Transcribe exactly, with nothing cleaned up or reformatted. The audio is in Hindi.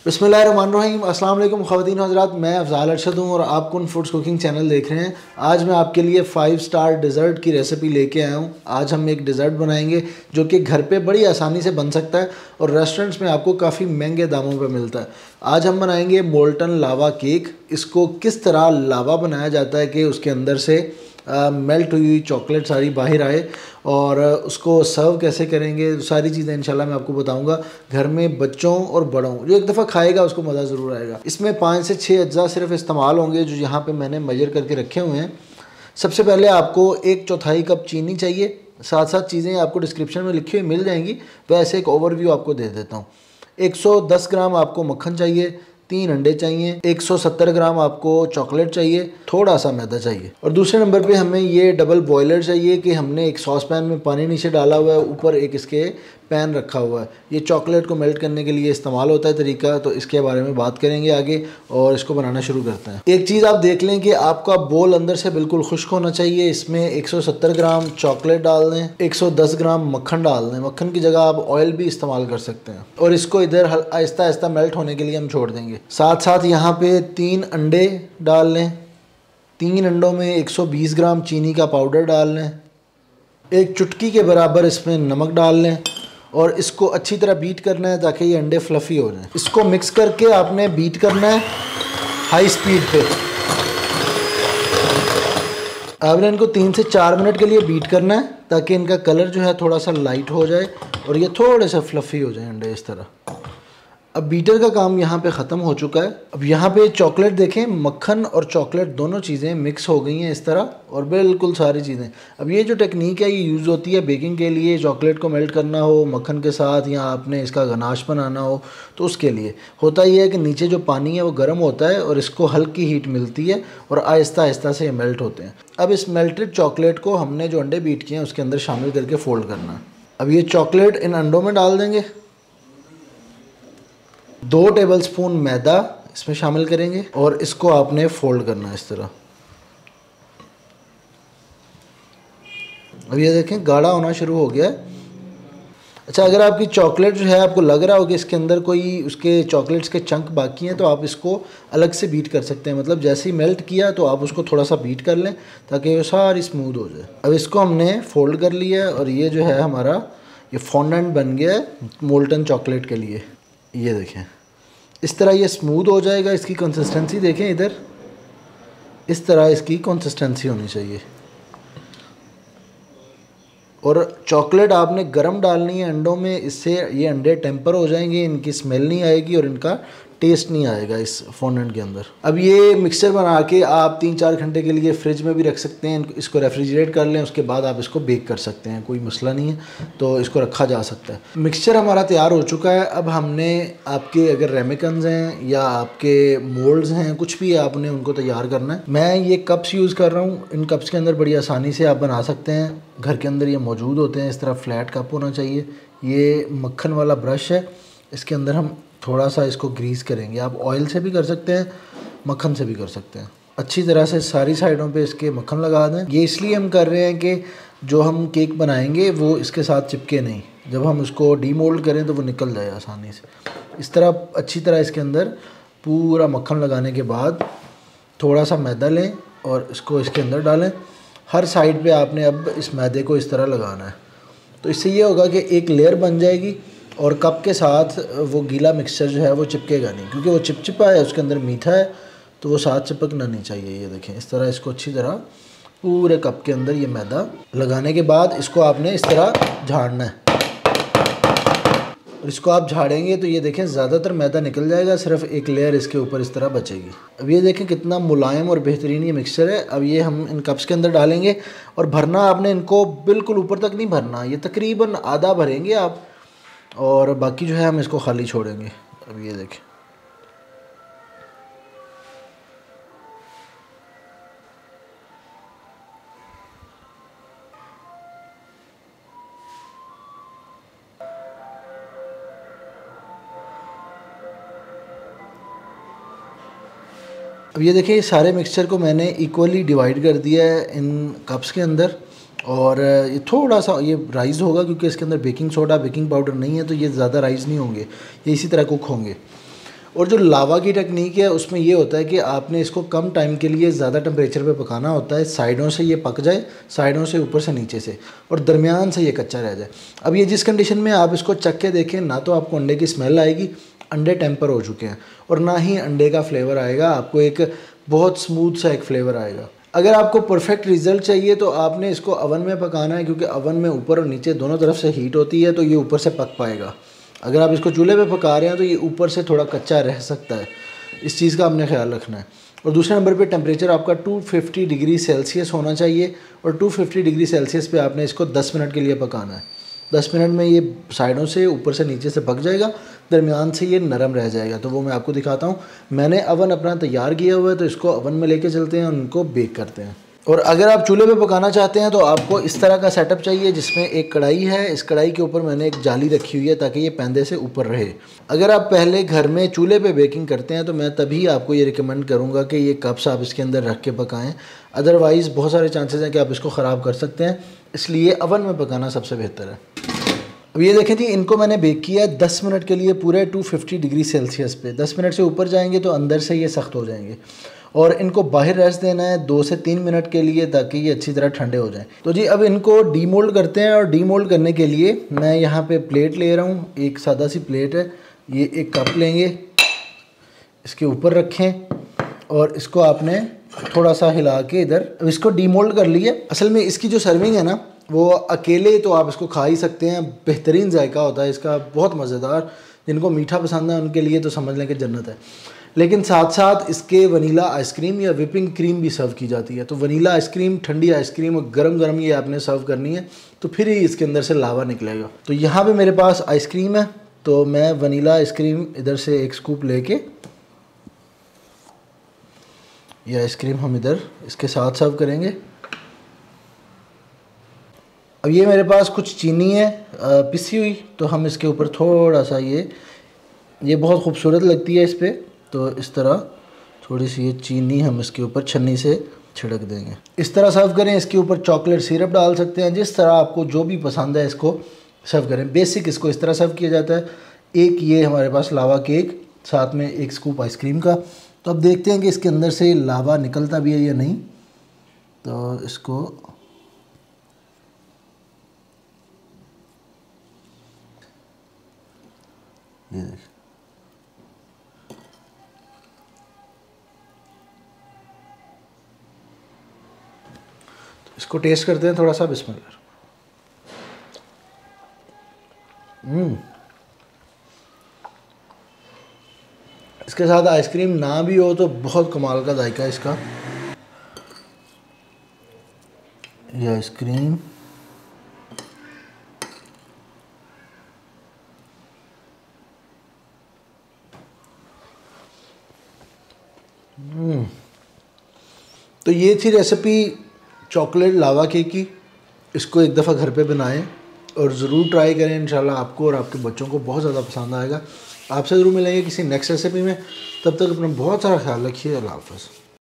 बिस्मिल्लाहिर्रहमानिर्रहीम। अस्सलाम वालेकुम ख़वातीन हज़रात, मैं अफ़ज़ाल अरशद हूँ और आप कुन फूड्स कुकिंग चैनल देख रहे हैं। आज मैं आपके लिए फ़ाइव स्टार डिज़र्ट की रेसिपी लेके आया हूँ। आज हम एक डिज़र्ट बनाएंगे जो कि घर पे बड़ी आसानी से बन सकता है और रेस्टोरेंट्स में आपको काफ़ी महंगे दामों पे मिलता है। आज हम बनाएंगे मोल्टन लावा केक। इसको किस तरह लावा बनाया जाता है कि उसके अंदर से मेल्ट हुई चॉकलेट सारी बाहर आए और उसको सर्व कैसे करेंगे, सारी चीज़ें इंशाल्लाह मैं आपको बताऊंगा। घर में बच्चों और बड़ों जो एक दफ़ा खाएगा उसको मज़ा ज़रूर आएगा। इसमें पाँच से छः अज्जा सिर्फ इस्तेमाल होंगे जो यहाँ पे मैंने मेजर करके रखे हुए हैं। सबसे पहले आपको एक चौथाई कप चीनी चाहिए। साथ साथ चीज़ें आपको डिस्क्रिप्शन में लिखी हुई मिल जाएंगी, वैसे एक ओवरव्यू आपको दे देता हूँ। एक सौ दस ग्राम आपको मक्खन चाहिए, तीन अंडे चाहिए, एक सौ सत्तर ग्राम आपको चॉकलेट चाहिए, थोड़ा सा मैदा चाहिए। और दूसरे नंबर पे हमें ये डबल बॉयलर चाहिए कि हमने एक सॉस पैन में पानी नीचे डाला हुआ है, ऊपर एक इसके पैन रखा हुआ है। ये चॉकलेट को मेल्ट करने के लिए इस्तेमाल होता है तरीका, तो इसके बारे में बात करेंगे आगे और इसको बनाना शुरू करते हैं। एक चीज़ आप देख लें कि आपका बोल अंदर से बिल्कुल खुश्क होना चाहिए। इसमें एक सौ सत्तर ग्राम चॉकलेट डाल दें, एक सौ दस ग्राम मक्खन डाल दें। मक्खन की जगह आप ऑयल भी इस्तेमाल कर सकते हैं और इसको इधर आहिस्ता आहिस्ता मेल्ट होने के लिए हम छोड़ देंगे। साथ साथ यहाँ पे तीन अंडे डाल लें। तीन अंडों में एक सौ बीस ग्राम चीनी का पाउडर डाल लें। एक चुटकी के बराबर इसमें नमक डाल लें और इसको अच्छी तरह बीट करना है ताकि ये अंडे फ्लफ़ी हो जाएं। इसको मिक्स करके आपने बीट करना है हाई स्पीड पे। आपने इनको तीन से चार मिनट के लिए बीट करना है ताकि इनका कलर जो है थोड़ा सा लाइट हो जाए और ये थोड़े से फ्लफ़ी हो जाए अंडे इस तरह। अब बीटर का काम यहाँ पे ख़त्म हो चुका है। अब यहाँ पे चॉकलेट देखें, मक्खन और चॉकलेट दोनों चीज़ें मिक्स हो गई हैं इस तरह और बिल्कुल सारी चीज़ें। अब ये जो टेक्निक है ये यूज़ होती है बेकिंग के लिए। चॉकलेट को मेल्ट करना हो मक्खन के साथ या आपने इसका गनाश बनाना हो तो उसके लिए होता ये है कि नीचे जो पानी है वो गर्म होता है और इसको हल्की हीट मिलती है और आहिस्ता आहिस्ता से ये मेल्ट होते हैं। अब इस मेल्टेड चॉकलेट को हमने जो अंडे बीट किए हैं उसके अंदर शामिल करके फ़ोल्ड करना है। अब ये चॉकलेट इन अंडों में डाल देंगे। दो टेबलस्पून मैदा इसमें शामिल करेंगे और इसको आपने फोल्ड करना है इस तरह। अब ये देखें गाढ़ा होना शुरू हो गया है। अच्छा, अगर आपकी चॉकलेट जो है आपको लग रहा हो कि इसके अंदर कोई उसके चॉकलेट्स के चंक बाकी हैं तो आप इसको अलग से बीट कर सकते हैं। मतलब जैसे ही मेल्ट किया तो आप उसको थोड़ा सा बीट कर लें ताकि वो सारी स्मूथ हो जाए। अब इसको हमने फोल्ड कर लिया है और ये जो है हमारा ये फॉन्डेंट बन गया है मोल्टन चॉकलेट के लिए। ये देखें इस तरह ये स्मूथ हो जाएगा। इसकी कंसिस्टेंसी देखें, इधर इस तरह इसकी कंसिस्टेंसी होनी चाहिए। और चॉकलेट आपने गरम डालनी है अंडों में, इससे ये अंडे टेम्पर हो जाएंगे, इनकी स्मेल नहीं आएगी और इनका टेस्ट नहीं आएगा इस फॉन्डेंट के अंदर। अब ये मिक्सचर बना के आप तीन चार घंटे के लिए फ्रिज में भी रख सकते हैं। इसको रेफ्रिजरेट कर लें, उसके बाद आप इसको बेक कर सकते हैं, कोई मसला नहीं है, तो इसको रखा जा सकता है। मिक्सचर हमारा तैयार हो चुका है। अब हमने आपके अगर रेमिकन्स हैं या आपके मोल्ड्स हैं, कुछ भी है, आपने उनको तैयार करना है। मैं ये कप्स यूज़ कर रहा हूँ। इन कप्स के अंदर बड़ी आसानी से आप बना सकते हैं, घर के अंदर ये मौजूद होते हैं। इस तरह फ्लैट कप होना चाहिए। ये मक्खन वाला ब्रश है, इसके अंदर हम थोड़ा सा इसको ग्रीस करेंगे। आप ऑयल से भी कर सकते हैं, मक्खन से भी कर सकते हैं। अच्छी तरह से सारी साइडों पे इसके मक्खन लगा दें। ये इसलिए हम कर रहे हैं कि जो हम केक बनाएंगे वो इसके साथ चिपके नहीं, जब हम उसको डीमोल्ड करें तो वो निकल जाए आसानी से। इस तरह अच्छी तरह इसके अंदर पूरा मक्खन लगाने के बाद थोड़ा सा मैदा लें और इसको इसके अंदर डालें। हर साइड पे आपने अब इस मैदे को इस तरह लगाना है, तो इससे ये होगा कि एक लेयर बन जाएगी और कप के साथ वो गीला मिक्सचर जो है वो चिपकेगा नहीं, क्योंकि वो चिपचिपा है, उसके अंदर मीठा है, तो वो साथ चिपकना नहीं चाहिए। ये देखें इस तरह इसको अच्छी तरह पूरे कप के अंदर ये मैदा लगाने के बाद इसको आपने इस तरह झाड़ना है। और इसको आप झाड़ेंगे तो ये देखें ज़्यादातर मैदा निकल जाएगा, सिर्फ एक लेयर इसके ऊपर इस तरह बचेगी। अब ये देखें कितना मुलायम और बेहतरीन ये मिक्सचर है। अब ये हम इन कप्स के अंदर डालेंगे और भरना आपने इनको बिल्कुल ऊपर तक नहीं भरना, ये तकरीबन आधा भरेंगे आप और बाकी जो है हम इसको खाली छोड़ेंगे। अब ये देखें अब ये देखिए ये सारे मिक्सचर को मैंने इक्वली डिवाइड कर दिया है इन कप्स के अंदर और ये थोड़ा सा ये राइज़ होगा क्योंकि इसके अंदर बेकिंग सोडा बेकिंग पाउडर नहीं है, तो ये ज़्यादा राइज़ नहीं होंगे, ये इसी तरह कुक होंगे। और जो लावा की टेक्निक है उसमें ये होता है कि आपने इसको कम टाइम के लिए ज़्यादा टेम्परेचर पे पकाना होता है, साइडों से ये पक जाए, साइडों से, ऊपर से, नीचे से, और दरमियान से ये कच्चा रह जाए। अब ये जिस कंडीशन में आप इसको चख के देखें, ना तो आपको अंडे की स्मेल आएगी, अंडे टेम्पर हो चुके हैं, और ना ही अंडे का फ्लेवर आएगा, आपको एक बहुत स्मूथ सा एक फ्लेवर आएगा। अगर आपको परफेक्ट रिज़ल्ट चाहिए तो आपने इसको अवन में पकाना है, क्योंकि अवन में ऊपर और नीचे दोनों तरफ से हीट होती है, तो ये ऊपर से पक पाएगा। अगर आप इसको चूल्हे पे पका रहे हैं तो ये ऊपर से थोड़ा कच्चा रह सकता है, इस चीज़ का आपने ख्याल रखना है। और दूसरे नंबर पे टेम्परेचर आपका दो सौ पचास डिग्री सेल्सियस होना चाहिए, और दो सौ पचास डिग्री सेल्सियस पे आपने इसको दस मिनट के लिए पकाना है। दस मिनट में ये साइडों से, ऊपर से, नीचे से पक जाएगा, दरमियान से ये नरम रह जाएगा। तो वो मैं आपको दिखाता हूँ। मैंने अवन अपना तैयार किया हुआ है, तो इसको अवन में लेके चलते हैं और उनको बेक करते हैं। और अगर आप चूल्हे पे पकाना चाहते हैं तो आपको इस तरह का सेटअप चाहिए, जिसमें एक कढ़ाई है, इस कढ़ाई के ऊपर मैंने एक जाली रखी हुई है ताकि ये पैंदे से ऊपर रहे। अगर आप पहले घर में चूल्हे पे बेकिंग करते हैं तो मैं तभी आपको ये रिकमेंड करूँगा कि ये कप्स आप इसके अंदर रख के पकाएं, अदरवाइज़ बहुत सारे चांसेस हैं कि आप इसको ख़राब कर सकते हैं, इसलिए अवन में पकाना सबसे बेहतर है। अब ये देखें जी, इनको मैंने बेक किया है दस मिनट के लिए पूरे दो सौ पचास डिग्री सेल्सियस पे। दस मिनट से ऊपर जाएंगे तो अंदर से ये सख्त हो जाएंगे, और इनको बाहर रेस्ट देना है दो से तीन मिनट के लिए, ताकि ये अच्छी तरह ठंडे हो जाएं। तो जी अब इनको डीमोल्ड करते हैं, और डीमोल्ड करने के लिए मैं यहाँ पे प्लेट ले रहा हूँ, एक सादा सी प्लेट है, ये एक कप लेंगे, इसके ऊपर रखें, और इसको आपने थोड़ा सा हिला के इधर, अब इसको डीमोल्ड कर लिए। असल में इसकी जो सर्विंग है ना, वो अकेले तो आप इसको खा ही सकते हैं, बेहतरीन जायका होता है इसका, बहुत मज़ेदार। जिनको मीठा पसंद है उनके लिए तो समझ लें कि जन्नत है। लेकिन साथ साथ इसके वनीला आइसक्रीम या विपिंग क्रीम भी सर्व की जाती है। तो वनीला आइसक्रीम, ठंडी आइसक्रीम, और गरम गरम ये आपने सर्व करनी है, तो फिर ही इसके अंदर से लावा निकलेगा। तो यहाँ पे मेरे पास आइसक्रीम है, तो मैं वनीला आइसक्रीम इधर से एक स्कूप लेके, ये आइसक्रीम हम इधर इसके साथ सर्व करेंगे। अब ये मेरे पास कुछ चीनी है पिसी हुई, तो हम इसके ऊपर थोड़ा सा, ये ये बहुत खूबसूरत लगती है इस पर, तो इस तरह थोड़ी सी ये चीनी हम इसके ऊपर छन्नी से छिड़क देंगे। इस तरह सर्व करें। इसके ऊपर चॉकलेट सिरप डाल सकते हैं, जिस तरह आपको जो भी पसंद है इसको सर्व करें। बेसिक इसको इस तरह सर्व किया जाता है। एक ये हमारे पास लावा केक, साथ में एक स्कूप आइसक्रीम का। तो अब देखते हैं कि इसके अंदर से लावा निकलता भी है या नहीं। तो इसको ये देखिए, तो इसको टेस्ट करते हैं थोड़ा सा। बिस्मिल्लाह। हम्म इसके साथ आइसक्रीम ना भी हो तो बहुत कमाल का जायका है इसका। ये आइसक्रीम तो ये थी रेसिपी चॉकलेट लावा केक की। इसको एक दफ़ा घर पे बनाएं और ज़रूर ट्राई करें। इंशाल्लाह आपको और आपके बच्चों को बहुत ज़्यादा पसंद आएगा। आपसे ज़रूर मिलेंगे किसी नेक्स्ट रेसिपी में। तब तक अपना बहुत सारा ख्याल रखिए। अल्लाह हाफ़िज़।